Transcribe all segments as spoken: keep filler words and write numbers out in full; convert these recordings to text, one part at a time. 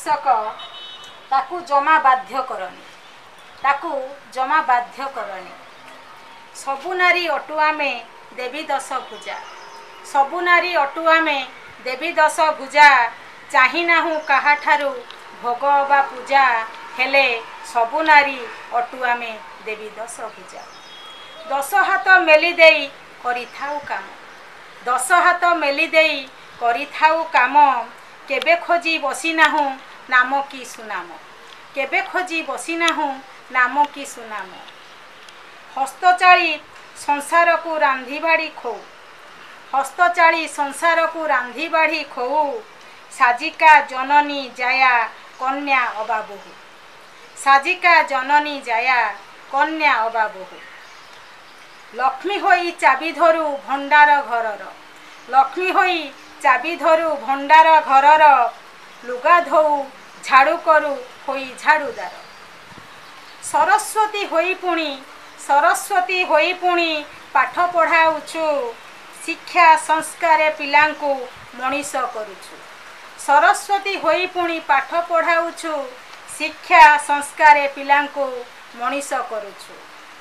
ଶାସକ ତାକୁ ଜମା ବାଧ୍ୟ କରନି, ତାକୁ ଜମା ବାଧ୍ୟ କରନି। ସବୁ ନାରୀ ଅଟୁ ଆମେ ଦେବୀ ଦଶ ଭୁଜା, ସବୁ ନାରୀ ଅଟୁ ଆମେ ଦେବୀ ଦଶ ଭୁଜା। ଚାହିଁ ନାହୁଁ କାହାଠାରୁ ଭୋଗ ବା ପୂଜା, ହେଲେ ସବୁ ନାରୀ ଅଟୁ ଆମେ ଦେବୀ ଦଶ ଭୁଜା। ଦଶ ହାତ ମେଲି ଦେଇ କରିଥାଉ କାମ, ଦଶ ହାତ ମେଲି ଦେଇ କରିଥାଉ କାମ। କେବେ ଖୋଜି ବସିନାହୁଁ ନାମ କି ସୁନାମ, କେବେ ଖୋଜି ବସିନାହୁଁ ନାମ କି ସୁନାମ। ହସ୍ତଚାଳି ସଂସାରକୁ ରାନ୍ଧି ବାଢ଼ି ଖୋଉ, ହସ୍ତଚାଳି ସଂସାରକୁ ରାନ୍ଧି ବାଢ଼ି ଖୋଉ। ସାଜିକା ଜନନୀ ଜାୟା କନ୍ୟା ଅବା ବୋହୂ, ସାଜିକା ଜନନୀ ଜାୟା କନ୍ୟା ଅବା ବୋହୂ। ଲକ୍ଷ୍ମୀ ହୋଇ ଚାବି ଧରୁ ଭଣ୍ଡାର ଘରର, ଲକ୍ଷ୍ମୀ ହୋଇ ଚାବି ଧରୁ ଭଣ୍ଡାର ଘରର। ଲୁଗା ଧୋଉ ଝାଡ଼ୁ କରୁ ହୋଇ ଝାଡ଼ୁଦାର, ସରସ୍ୱତୀ ହୋଇ ପୁଣି, ସରସ୍ୱତୀ ହୋଇ ପୁଣି ପାଠ ପଢ଼ାଉଛୁ। ଶିକ୍ଷା ସଂସ୍କାରେ ପିଲାଙ୍କୁ ମଣିଷ କରୁଛୁ, ସରସ୍ୱତୀ ହୋଇ ପୁଣି ପାଠ ପଢ଼ାଉଛୁ। ଶିକ୍ଷା ସଂସ୍କାରେ ପିଲାଙ୍କୁ ମଣିଷ କରୁଛୁ।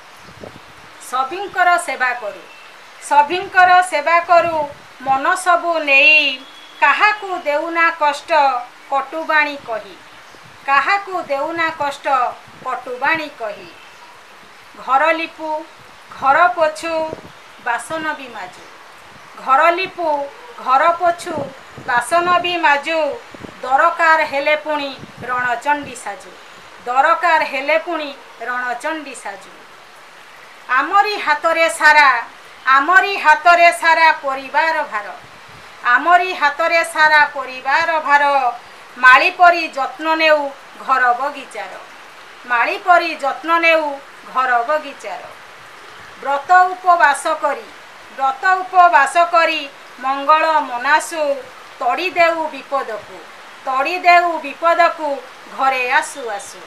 ସଭିଙ୍କର ସେବା କରୁ, ସଭିଙ୍କର ସେବା କରୁ ମନ ସବୁ ନେଇ। କାହାକୁ ଦେଉନା କଷ୍ଟ କଟୁବାଣୀ କହି, କାହାକୁ ଦେଉନା କଷ୍ଟ କଟୁବାଣୀ କହି। ଘର ଲିପୁ ଘର ପୋଛୁ ବାସନ ବି ମାଜୁ, ଘର ଲିପୁ ଘର ପୋଛୁ ବାସନ ବି ମାଜୁ। ଦରକାର ହେଲେ ପୁଣି ରଣଚଣ୍ଡୀ ସାଜୁ, ଦରକାର ହେଲେ ପୁଣି ରଣଚଣ୍ଡୀ ସାଜୁ। ଆମରି ହାତରେ ସାରା, ଆମରି ହାତରେ ସାରା ପରିବାର ଭାର, ଆମରି ହାତରେ ସାରା ପରିବାର ଭାର। ମାଳି ପରି ଯତ୍ନ ନେଉ ଘର ବଗିଚାର, ମାଳି ପରି ଯତ୍ନ ନେଉ ଘର ବଗିଚାର। ବ୍ରତ ଉପବାସ କରି, ବ୍ରତ ଉପବାସ କରି ମଙ୍ଗଳ ମନାସୁ। ତଡ଼ି ଦେଉ ବିପଦକୁ, ତଡ଼ି ଦେଉ ବିପଦକୁ ଘରେ ଆସୁ ଆସୁ।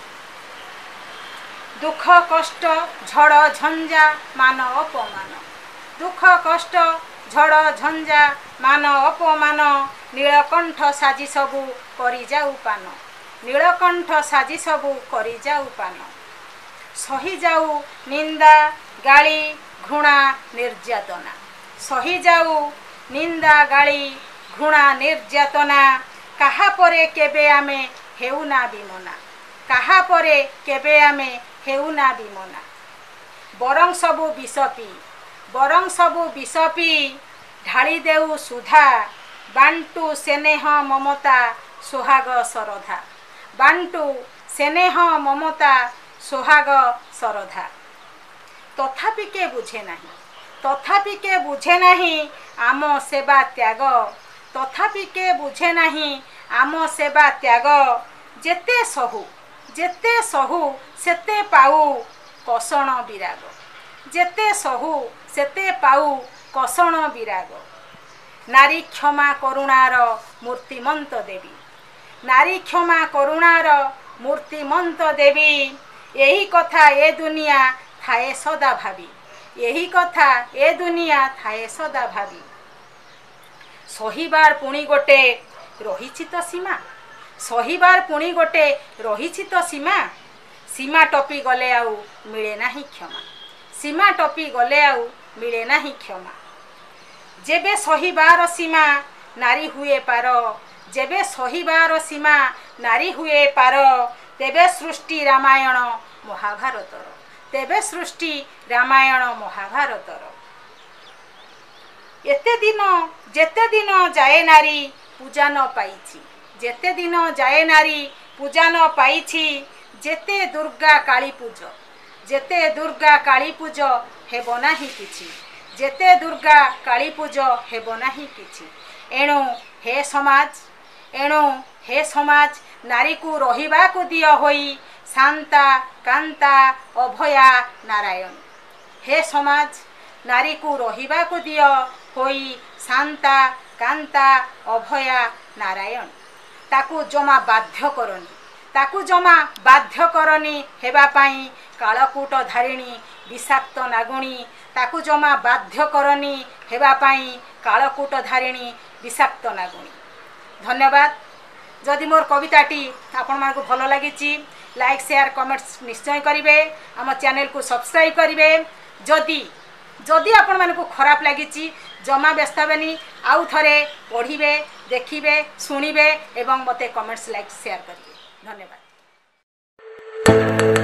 ଦୁଃଖ କଷ୍ଟ ଝଡ଼ ଝଞ୍ଜା ମାନ ଅପମାନ, ଦୁଃଖ କଷ୍ଟ ଝଡ଼ ଝଞ୍ଜା ମାନ ଅପମାନ। ନୀଳକଣ୍ଠ ସାଜି ସବୁ କରିଯାଉ ପାନ, ନୀଳକଣ୍ଠ ସାଜି ସବୁ କରିଯାଉ ପାନ। ସହିଯାଉ ନିନ୍ଦା ଗାଳି ଘୃଣା ନିର୍ଯାତନା, ସହିଯାଉ ନିନ୍ଦା ଗାଳି ଘୃଣା ନିର୍ଯାତନା। କାହା ପରେ କେବେ ଆମେ ହେଉନା ବିମନା, କାହା ପରେ କେବେ ଆମେ ହେଉନା ବିମନା। ବରଂ ସବୁ ବିଷ ପିଇ, ବରଂ ସବୁ ବିଷ ପିଇ ଢାଳି ଦେଉ ସୁଧା। ବାଣ୍ଟୁ ସ୍ନେହ ମମତା ସୁହାଗ ସରଧା, ବାଣ୍ଟୁ ସ୍ନେହ ମମତା ସୁହାଗ ସରଧା। ତଥାପି କେ ବୁଝେ ନାହିଁ, ତଥାପି କେ ବୁଝେ ନାହିଁ ଆମ ସେବା ତ୍ୟାଗ, ତଥାପି କେ ବୁଝେ ନାହିଁ ଆମ ସେବା ତ୍ୟାଗ। ଯେତେ ସହୁ, ଯେତେ ସହୁ ସେତେ ପାଉ କଷଣ ବିରାଗ, ଯେତେ ସହୁ ସେତେ ପାଉ କଷଣ ବିରାଗ। ନାରୀ କ୍ଷମା କରୁଣାର ମୂର୍ତ୍ତିମନ୍ତ ଦେବୀ, ନାରୀ କ୍ଷମା କରୁଣାର ମୂର୍ତ୍ତିମନ୍ତ ଦେବୀ। ଏହି କଥା ଏ ଦୁନିଆ ଥାଏ ସଦା ଭାବି, ଏହି କଥା ଏ ଦୁନିଆ ଥାଏ ସଦା ଭାବି। ସହିବାର ପୁଣି ଗୋଟେ ରହିଛି ତ ସୀମା, ସହିବାର ପୁଣି ଗୋଟେ ରହିଛି ତ ସୀମା। ସୀମା ଟପି ଗଲେ ଆଉ ମିଳେ ନାହିଁ କ୍ଷମା, ସୀମା ଟପି ଗଲେ ଆଉ ମିଳେ ନାହିଁ କ୍ଷମା। ଯେବେ ସହିବାର ସୀମା ନାରୀ ହୁଏ ପାର, ଯେବେ ସହିବାର ସୀମା ନାରୀ ହୁଏ ପାର। ତେବେ ସୃଷ୍ଟି ରାମାୟଣ ମହାଭାରତର, ତେବେ ସୃଷ୍ଟି ରାମାୟଣ ମହାଭାରତର। ଏତେ ଦିନ ଯେତେ ଦିନ ଯାଏ ନାରୀ ପୂଜା ନ ପାଇଛି, ଯେତେ ଦିନ ଯାଏ ନାରୀ ପୂଜା ନ ପାଇଛି। ଯେତେ ଦୁର୍ଗା କାଳୀ ପୂଜ, ଯେତେ ଦୁର୍ଗା କାଳୀ ପୂଜ ହେବ ନାହିଁ କିଛି, ଯେତେ ଦୁର୍ଗା କାଳୀ ପୂଜ ହେବ ନାହିଁ କିଛି। ଏଣୁ ହେ ସମାଜ, ଏଣୁ ହେ ସମାଜ ନାରୀକୁ ରହିବାକୁ ଦିଅ ହୋଇ ଶାନ୍ତା କାନ୍ତା ଅଭୟା ନାରାୟଣ। ହେ ସମାଜ ନାରୀକୁ ରହିବାକୁ ଦିଅ ହୋଇ ଶାନ୍ତା କାନ୍ତା ଅଭୟା ନାରାୟଣ। ତାକୁ ଜମା ବାଧ୍ୟ କରନି, ତାକୁ ଜମା ବାଧ୍ୟ କରନି ହେବା ପାଇଁ କାଳକୂଟ ଧାରିଣୀ ବିଷାକ୍ତ ନାଗୁଣୀ। ତାକୁ ଜମା ବାଧ୍ୟ କରନି ହେବା ପାଇଁ କାଳକୂଟ ଧାରିଣୀ ବିଷାକ୍ତ ନାଗୁଣୀ। ଧନ୍ୟବାଦ। जदि मोर कविताटी आपण मानकु भल लागिछि लाइक शेयर कमेंट्स निश्चय करिवे आम चैनल को सब्सक्राइब करिवे जदि जदि आपण मानकु खराब लागिछि जमा व्यस्त हेबेनी आउ थरे पढ़िबे देखिबे शुणिबे एवं मते कमेंट्स लाइक शेयर करिवे धन्यवाद।